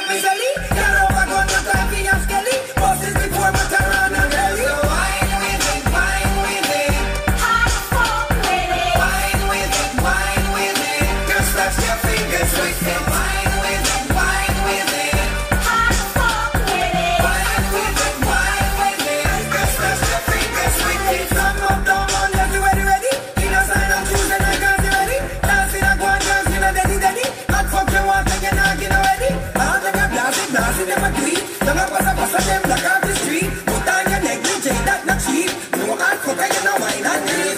me silly. Can't overcome the time for your skelly. Bosses before my turn and belly. So wine with it, wine with it. Have fun with it. Wine with it, wine with it. Just touch your fingers with it. Wine with it, wine with it. Have fun with it. Wine with it, wine with it. Just touch your fingers with it. Some up, down, on, just you ready, ready. In a sign of choose and I can't be ready. Dancing a go and dancing a daddy, daddy. Hot fuck you want and you're not getting ready. I'll take a blasting, blasting them a tweet. Them a pass them black off the street. Put on your negligee, that not cheap. No hot fuck and you know why not need.